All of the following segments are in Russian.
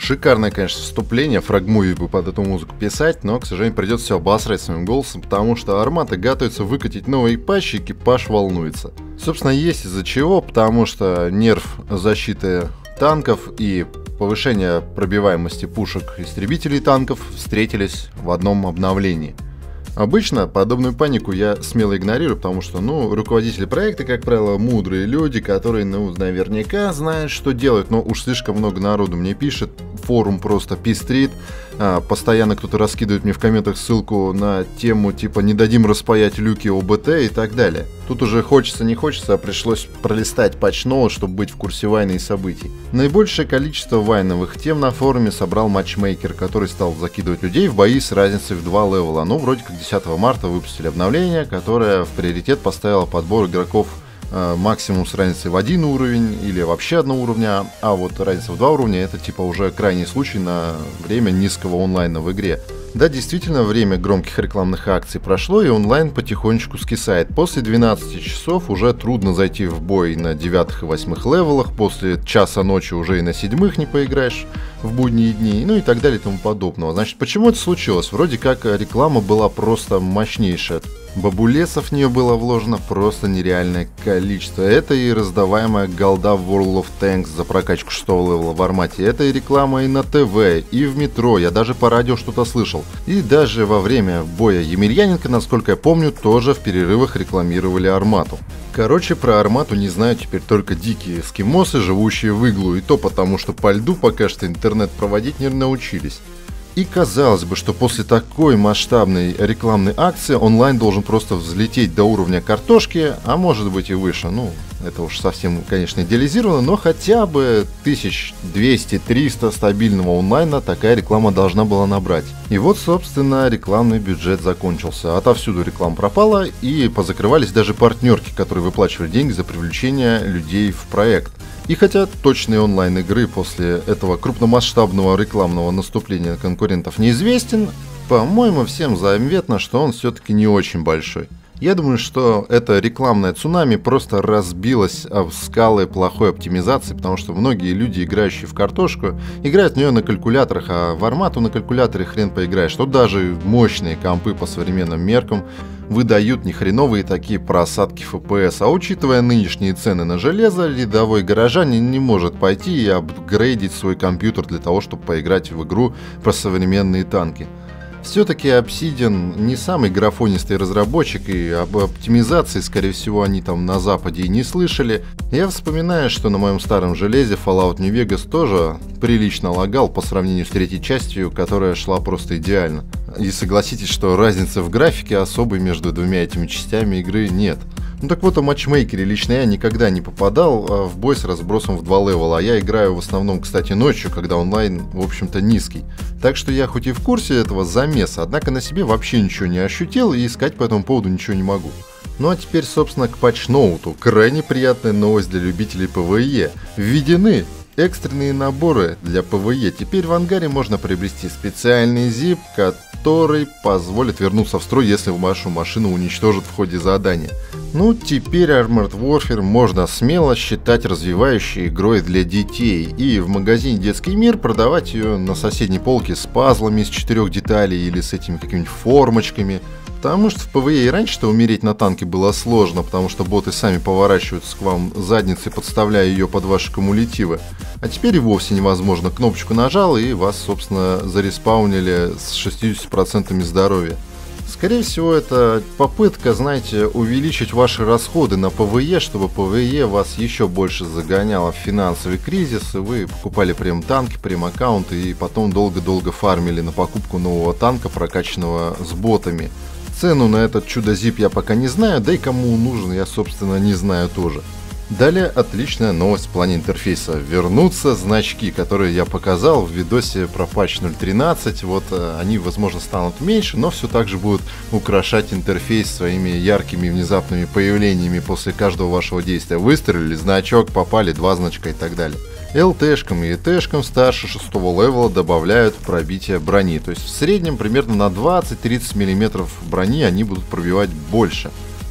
Шикарное, конечно, вступление, фрагмуви бы под эту музыку писать, но, к сожалению, придется все обосрать своим голосом, потому что Армата готовится выкатить новый патч, и экипаж волнуется. Собственно, есть из-за чего, потому что нерв защиты танков и повышение пробиваемости пушек истребителей танков встретились в одном обновлении. Обычно подобную панику я смело игнорирую, потому что, руководители проекта, как правило, мудрые люди, которые, наверняка знают, что делают, но уж слишком много народу мне пишет, форум просто пестрит, постоянно кто-то раскидывает мне в комментах ссылку на тему типа «не дадим распаять люки ОБТ» и так далее. Тут уже хочется не хочется, а пришлось пролистать патч ноут, чтобы быть в курсе вайна и событий. Наибольшее количество вайновых тем на форуме собрал матчмейкер, который стал закидывать людей в бои с разницей в 2 левела. Вроде как 10 марта выпустили обновление, которое в приоритет поставило подбор игроков максимум с разницей в 1 уровень или вообще 1 уровня, а вот разница в 2 уровня это типа уже крайний случай на время низкого онлайна в игре. Да, действительно, время громких рекламных акций прошло, и онлайн потихонечку скисает. После 12 часов уже трудно зайти в бой на 9 и 8 левелах, после часа ночи уже и на 7 не поиграешь в будние дни, и так далее и тому подобного. Значит, почему это случилось? Вроде как реклама была просто мощнейшая. Бабулесов в нее было вложено просто нереальное количество. Это и раздаваемая голда в World of Tanks за прокачку 6 левела в Армате. Это и реклама и на ТВ, и в метро. Я даже по радио что-то слышал. И даже во время боя Емельяненко, насколько я помню, тоже в перерывах рекламировали Армату. Короче, про Армату не знают теперь только дикие эскимосы, живущие в иглу. И то потому, что по льду пока что интернет проводить не научились. И казалось бы, что после такой масштабной рекламной акции онлайн должен просто взлететь до уровня картошки, а может быть и выше. Это уж совсем, конечно, идеализировано, но хотя бы 1200-300 стабильного онлайна такая реклама должна была набрать. И вот, собственно, рекламный бюджет закончился. Отовсюду реклама пропала, и позакрывались даже партнерки, которые выплачивали деньги за привлечение людей в проект. И хотя точный онлайн игры после этого крупномасштабного рекламного наступления конкурентов неизвестен, по-моему, всем заметно, что он все-таки не очень большой. Я думаю, что это рекламное цунами просто разбилось об скалы плохой оптимизации, потому что многие люди, играющие в картошку, играют в нее на калькуляторах, а в Армату на калькуляторе хрен поиграешь. Тут даже мощные компы по современным меркам выдают нехреновые такие просадки FPS, а учитывая нынешние цены на железо, рядовой горожанин не может пойти и апгрейдить свой компьютер для того, чтобы поиграть в игру про современные танки. Все-таки Obsidian не самый графонистый разработчик, и об оптимизации, скорее всего, они там на Западе и не слышали. Я вспоминаю, что на моем старом железе Fallout New Vegas тоже прилично лагал по сравнению с третьей частью, которая шла просто идеально. И согласитесь, что разницы в графике особой между двумя этими частями игры нет. Так вот, о матчмейкере лично я никогда не попадал в бой с разбросом в 2 левела, а я играю в основном, кстати, ночью, когда онлайн, в общем-то, низкий. Так что я хоть и в курсе этого замеса, однако на себе вообще ничего не ощутил и искать по этому поводу ничего не могу. Ну а теперь, собственно, к патч-ноуту. Крайне приятная новость для любителей PvE. Введены экстренные наборы для PvE. Теперь в ангаре можно приобрести специальный zip, который позволит вернуться в строй, если вашу машину уничтожат в ходе задания. Теперь Armored Warfare можно смело считать развивающей игрой для детей, и в магазине Детский мир продавать ее на соседней полке с пазлами из 4 деталей или с этими какими-нибудь формочками. Потому что в PvE и раньше-то умереть на танке было сложно, потому что боты сами поворачиваются к вам задницей, подставляя ее под ваши кумулятивы. А теперь и вовсе невозможно. Кнопочку нажал, и вас, собственно, зареспаунили с 60% здоровья. Скорее всего, это попытка, знаете, увеличить ваши расходы на PvE, чтобы PvE вас еще больше загоняло в финансовый кризис, и вы покупали прем-танки, прем-аккаунты, и потом долго-долго фармили на покупку нового танка, прокачанного с ботами. Цену на этот чудо-зип я пока не знаю, да и кому он нужен, я, собственно, не знаю тоже. Далее отличная новость в плане интерфейса. Вернутся значки, которые я показал в видосе про патч 0.13. Вот они, возможно, станут меньше, но все так же будут украшать интерфейс своими яркими внезапными появлениями после каждого вашего действия. Выстрелили, значок, попали, 2 значка и так далее. ЛТшкам и ЭТшкам старше 6 левела добавляют пробитие брони. То есть в среднем примерно на 20-30 мм брони они будут пробивать больше.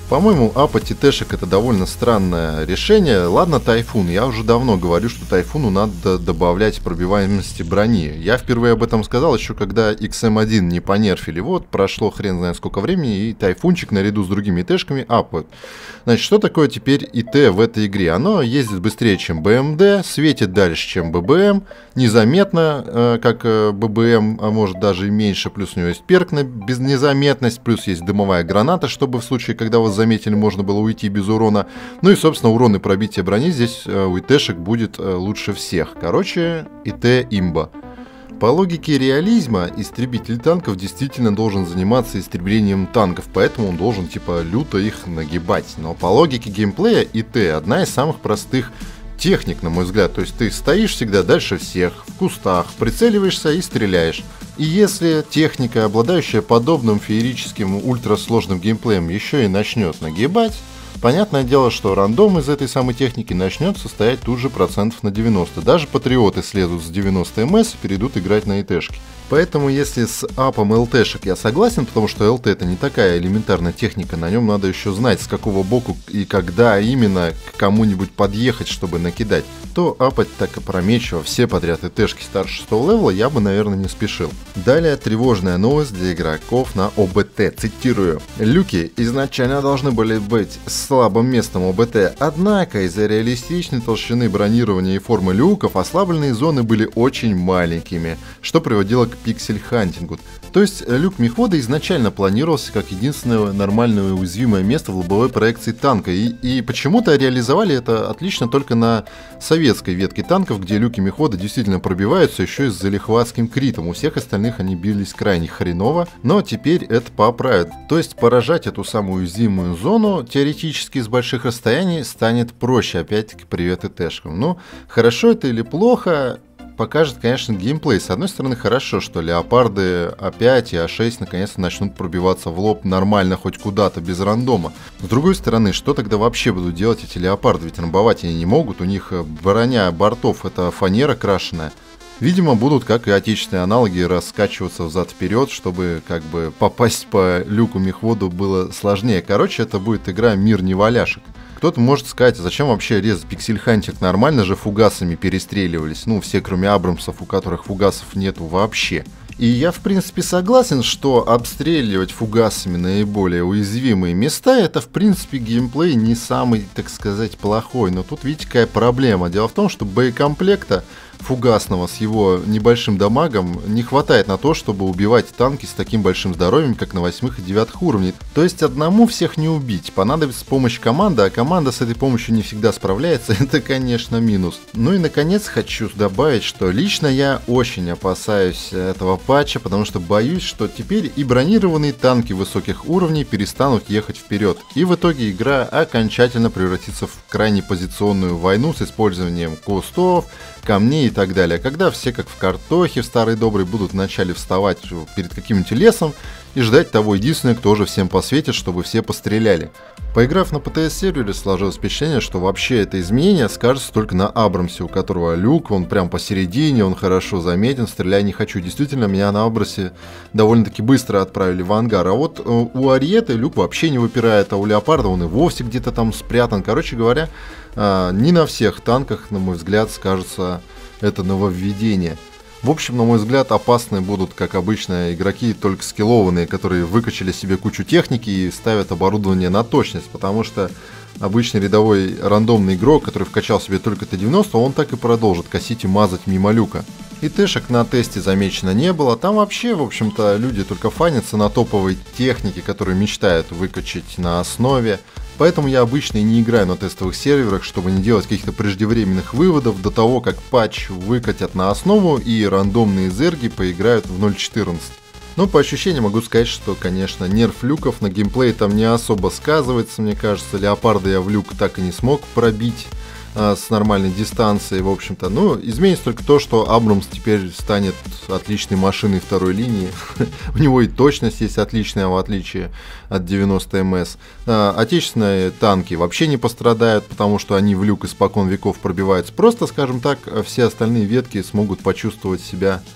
По-моему, апать ТТшек это довольно странное решение. Ладно, Тайфун. Я уже давно говорю, что Тайфуну надо добавлять пробиваемости брони. Я впервые об этом сказал еще когда XM1 не понерфили. Вот, прошло хрен знает сколько времени, и Тайфунчик наряду с другими ТТшками апают. Значит, что такое теперь ИТ в этой игре? Оно ездит быстрее, чем БМД, светит дальше, чем ББМ, незаметно, как ББМ, а может даже и меньше, плюс у него есть перк на незаметность, плюс есть дымовая граната, чтобы в случае, когда вас заметили, можно было уйти без урона. Ну и, собственно, урон и пробитие брони здесь у ИТшек будет лучше всех. Короче, ИТ имба. По логике реализма, истребитель танков действительно должен заниматься истреблением танков, поэтому он должен типа люто их нагибать. Но по логике геймплея ИТ одна из самых простых техник, на мой взгляд. То есть ты стоишь всегда дальше всех, в кустах, прицеливаешься и стреляешь. И если техника, обладающая подобным феерическим ультрасложным геймплеем, еще и начнет нагибать, понятное дело, что рандом из этой самой техники начнет состоять тут же процентов на 90. Даже патриоты слезут с 90 МС и перейдут играть на ИТшки. Поэтому если с апом ЛТшек я согласен, потому что ЛТ это не такая элементарная техника, на нем надо еще знать, с какого боку и когда именно к кому-нибудь подъехать, чтобы накидать, то апать так опрометчиво все подряд ИТшки старше 6 левела я бы, наверное, не спешил. Далее тревожная новость для игроков на ОБТ, цитирую. Люки изначально должны были быть слабым местом ОБТ, однако из-за реалистичной толщины бронирования и формы люков ослабленные зоны были очень маленькими, что приводило к пиксель-хантингу. То есть люк мехвода изначально планировался как единственное нормальное уязвимое место в лобовой проекции танка, и почему-то реализовали это отлично только на советской ветке танков, где люки мехвода действительно пробиваются еще и с залихватским критом. У всех остальных они бились крайне хреново, но теперь это поправят. То есть поражать эту самую уязвимую зону теоретически с больших расстояний станет проще. Опять-таки привет ИТшкам. Ну, хорошо это или плохо, покажет, конечно, геймплей. С одной стороны, хорошо, что леопарды А5 и А6 наконец-то начнут пробиваться в лоб нормально хоть куда-то, без рандома. С другой стороны, что тогда вообще будут делать эти леопарды? Ведь рамбовать они не могут, у них броня бортов это фанера крашеная. Видимо, будут, как и отечественные аналоги, раскачиваться взад-вперед, чтобы как бы попасть по люку мехводу было сложнее. Короче, это будет игра мир неваляшек. Кто-то может сказать, зачем вообще резать пиксель-хантинг, нормально же фугасами перестреливались, ну все кроме Абрамсов, у которых фугасов нету вообще. И я в принципе согласен, что обстреливать фугасами наиболее уязвимые места, это в принципе геймплей не самый, так сказать, плохой, но тут видите какая проблема. Дело в том, что боекомплекта фугасного с его небольшим дамагом не хватает на то, чтобы убивать танки с таким большим здоровьем, как на 8 и 9 уровнях. То есть одному всех не убить, понадобится помощь команды, а команда с этой помощью не всегда справляется, это, конечно, минус. Ну и, наконец, хочу добавить, что лично я очень опасаюсь этого патча, потому что боюсь, что теперь и бронированные танки высоких уровней перестанут ехать вперед, и в итоге игра окончательно превратится в крайне позиционную войну с использованием кустов, камней и так далее, когда все как в картохе в старой доброй будут вначале вставать перед каким-нибудь лесом и ждать того единственного, кто уже всем посветит, чтобы все постреляли. Поиграв на ПТС-сервере, сложилось впечатление, что вообще это изменение скажется только на Абрамсе, у которого люк, он прям посередине, он хорошо заметен, стреляй не хочу. Действительно, меня на Абрамсе довольно-таки быстро отправили в ангар, а вот у Ариеты люк вообще не выпирает, а у Леопарда он и вовсе где-то там спрятан. Короче говоря, не на всех танках, на мой взгляд, скажется это нововведение. В общем, на мой взгляд, опасные будут, как обычно, игроки только скиллованные, которые выкачали себе кучу техники и ставят оборудование на точность, потому что обычный рядовой рандомный игрок, который вкачал себе только Т-90, он так и продолжит косить и мазать мимо люка. И тэшек на тесте замечено не было, там вообще, в общем-то, люди только фанятся на топовой технике, которую мечтают выкачать на основе. Поэтому я обычно и не играю на тестовых серверах, чтобы не делать каких-то преждевременных выводов до того, как патч выкатят на основу и рандомные зерги поиграют в 0.14. Но по ощущениям могу сказать, что, конечно, нерф люков на геймплее там не особо сказывается, мне кажется. Леопарда я в люк так и не смог пробить с нормальной дистанции, в общем-то. Ну, изменится только то, что Абрамс теперь станет отличной машиной второй линии. У него и точность есть отличная, в отличие от 90 МС. Отечественные танки вообще не пострадают, потому что они в люк испокон веков пробиваются. Просто, скажем так, все остальные ветки смогут почувствовать себя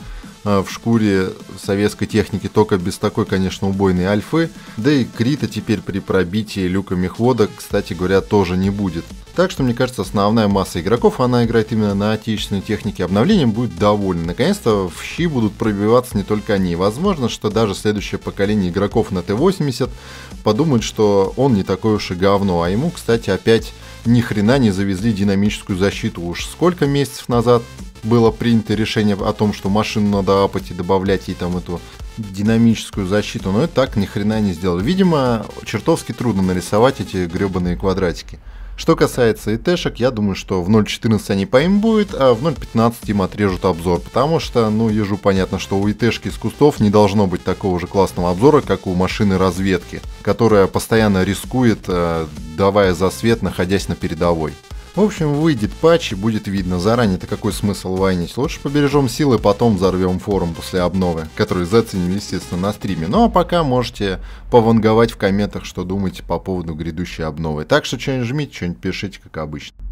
в шкуре советской техники, только без такой, конечно, убойной альфы. Да и крита теперь при пробитии люка мехвода, кстати говоря, тоже не будет. Так что, мне кажется, основная масса игроков, она играет именно на отечественной технике. Обновлением будет довольна. Наконец-то в щи будут пробиваться не только они. Возможно, что даже следующее поколение игроков на Т-80 подумает, что он не такое уж и говно. А ему, кстати, опять ни хрена не завезли динамическую защиту. Уж сколько месяцев назад было принято решение о том, что машину надо апать и добавлять ей там эту динамическую защиту, но и так ни хрена не сделали. Видимо, чертовски трудно нарисовать эти гребаные квадратики. Что касается ИТ-шек, я думаю, что в 0.14 они поимбуют, а в 0.15 им отрежут обзор, потому что, ну, ежу понятно, что у ИТ-шки из кустов не должно быть такого же классного обзора, как у машины разведки, которая постоянно рискует, давая засвет, находясь на передовой. В общем, выйдет патч и будет видно. Заранее-то какой смысл вайнить? Лучше побережем силы, потом взорвем форум после обновы, который заценим, естественно, на стриме. Ну а пока можете пованговать в комментах, что думаете по поводу грядущей обновы. Так что что-нибудь жмите, что-нибудь пишите, как обычно.